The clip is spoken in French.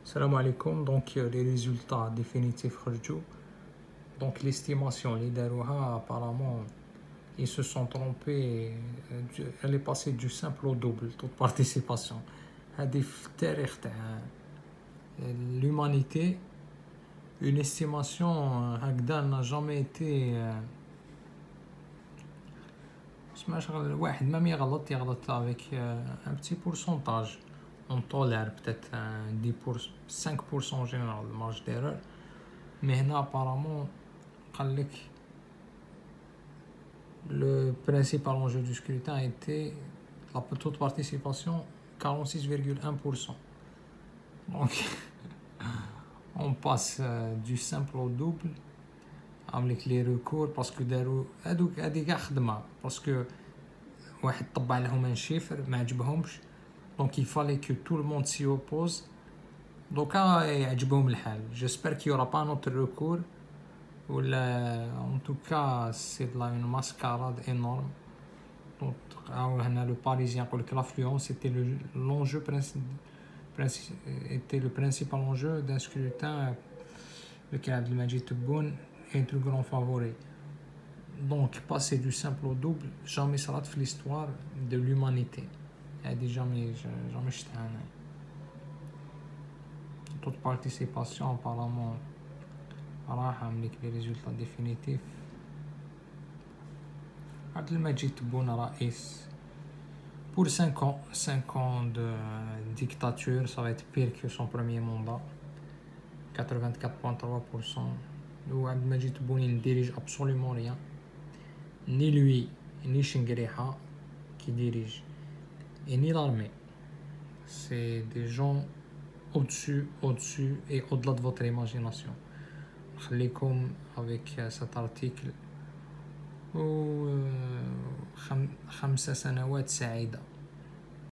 Salam alaikum. Donc les résultats définitifs خرجوا. Donc l'estimation les darouha apparemment ils se sont trompés. Elle est passée du simple au double taux de participation. هذه في التاريخ تاع l'humanité une estimation هكذا n'a jamais été سمعش الواحد ما يغلط avec un petit pourcentage. On tolère peut-être 10%, 5% en général de marge d'erreur. Mais هنا apparemment قال لك le principal enjeu du scrutin a été la taux de participation 46,1%. Donc on passe du simple au double avec les recours parce que داروا هذيك كاع خدمه باسكو واحد طبع لهم ان شيفر ما عجبهمش. Donc il fallait que tout le monde s'y oppose. Donc يعجبهم الحال. J'espère qu'il y aura pas un autre recours. En tout cas c'est là une mascarade énorme. Donc le Parisien يقول لك l'affluence était l'enjeu était le principal enjeu d'un scrutin. Le cas Abdelmadjid Tebboune est le grand favori. Donc passer du simple au double jamais صرات في l'histoire de l'humanité. هذه jamais شفتها أنا. Taux de participation apparemment راح عملك les résultats définitifs. Abdelmadjid Tebboune رئيس pour 5 ans de dictature, ça va être pire que son premier mandat. 84,3%. Ou Abdelmadjid Tebboune il ne dirige absolument rien. Ni lui, ni Chengriha qui dirige, et ni l'armée. C'est des gens au-dessus et au-delà de votre imagination. خليكم avec cet article. و 5 سنوات سعيدة.